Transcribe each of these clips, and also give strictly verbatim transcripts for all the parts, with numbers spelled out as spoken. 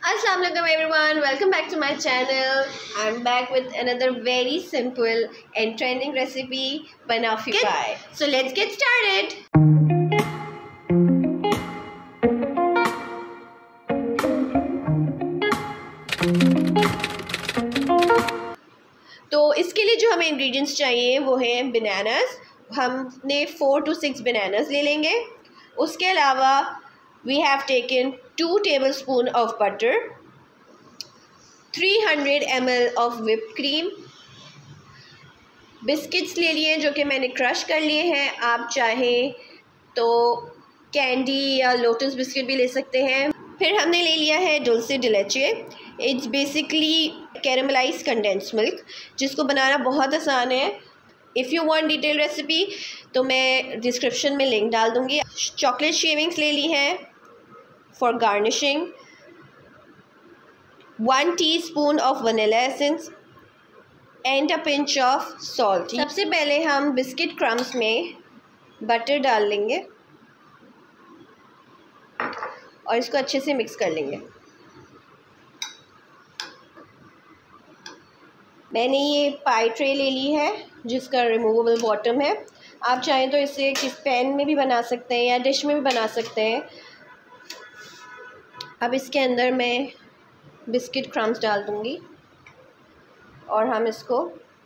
Assalamualaikum everyone, welcome back to my channel. I'm back with another very simple and trending recipe, banafi pie. So let's get started. तो इसके लिए जो हमें ingredients चाहिए वो हैं बनानास. हमने फोर टू सिक्स बनानास ले लेंगे. उसके अलावा we have taken two tablespoon of butter, three hundred milliliters of whipped cream, biscuits ले लिए जो कि मैंने क्रश कर लिए हैं. आप चाहें तो कैंडी या लोटस बिस्किट भी ले सकते हैं. फिर हमने ले लिया है dulce de leche. It's basically caramelise condense milk, जिसको बनाना बहुत आसान है. If you want detail recipe तो मैं डिस्क्रिप्शन में लिंक डाल दूँगी. चॉकलेट शेविंग्स ले ली हैं for garnishing. One teaspoon of vanilla essence and a pinch of salt. सबसे पहले हम बिस्किट क्रम्स में बटर डाल लेंगे और इसको अच्छे से मिक्स कर लेंगे. मैंने ये पाई ट्रे ले ली है जिसका रिमूवेबल बॉटम है. आप चाहें तो इसे किस पैन में भी बना सकते हैं या डिश में भी बना सकते हैं. अब इसके अंदर मैं बिस्किट क्रम्स डाल दूंगी और हम इसको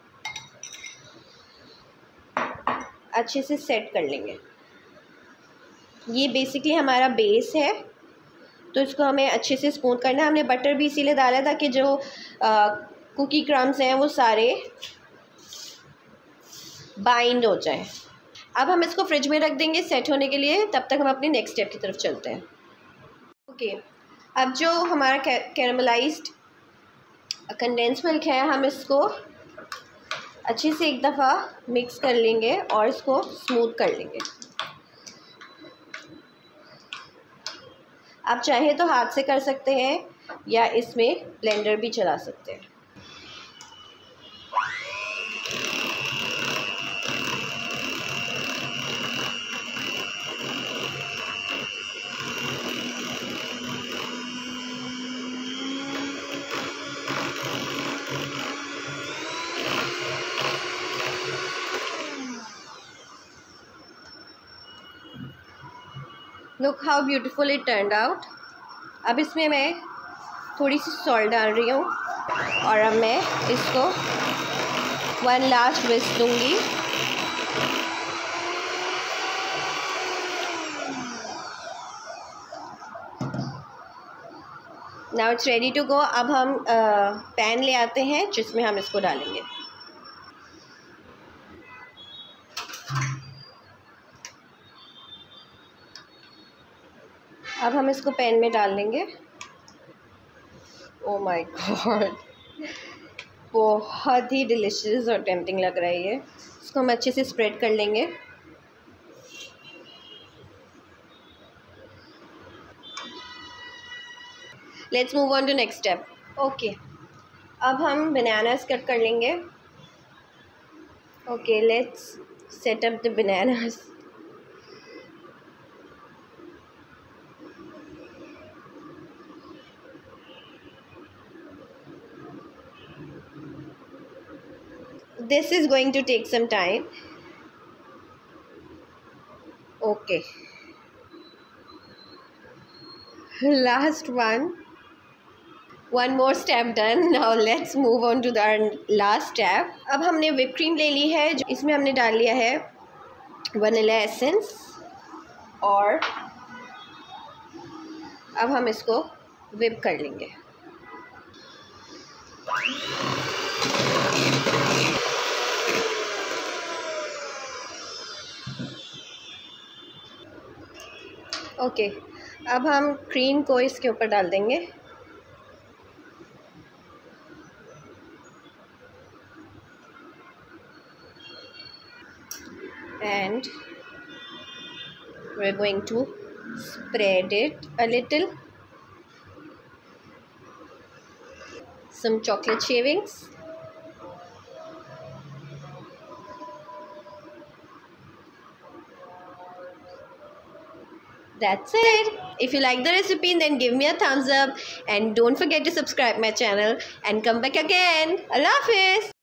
अच्छे से सेट कर लेंगे. ये बेसिकली हमारा बेस है, तो इसको हमें अच्छे से स्पून करना है. हमने बटर भी इसीलिए डाला ताकि जो आ, कुकी क्रम्स हैं वो सारे बाइंड हो जाएं. अब हम इसको फ्रिज में रख देंगे सेट होने के लिए. तब तक हम अपने नेक्स्ट स्टेप की तरफ चलते हैं. ओके, अब जो हमारा कैरेमलाइज्ड कंडेंस मिल्क है, हम इसको अच्छे से एक दफ़ा मिक्स कर लेंगे और इसको स्मूथ कर लेंगे. आप चाहें तो हाथ से कर सकते हैं या इसमें ब्लेंडर भी चला सकते हैं. Look how beautiful it turned out. अब इसमें मैं थोड़ी सी सॉल्ट डाल रही हूँ और अब मैं इसको वन लास्ट विस्क दूँगी. Now it's ready to go. अब हम पैन ले आते हैं जिसमें हम इसको डालेंगे. अब हम इसको पैन में डाल लेंगे. ओह माय गॉड, बहुत ही डिलीशियस और टेम्पटिंग लग रहा है ये. इसको हम अच्छे से स्प्रेड कर लेंगे. Let's move on to next step. Okay, अब हम बनानास कट कर लेंगे. Okay, let's set up the bananas. This is going to take some time. Okay, last one. One more step done. Now let's move on to the last step. अब हमने whipped cream ले ली है. इसमें हमने डाल लिया है vanilla essence और अब हम इसको whip कर लेंगे. ओके okay, अब हम क्रीम को इसके ऊपर डाल देंगे. And we're going to spread it a little. Some chocolate shavings. That's it. If you like the recipe, then give me a thumbs up and don't forget to subscribe my channel and come back again. Allah Hafiz.